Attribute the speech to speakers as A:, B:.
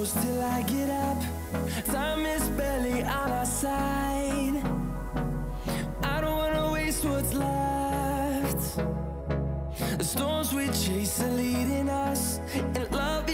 A: close till I get up. Time is barely on our side. I don't wanna waste what's left. The storms we chase are leading us, and love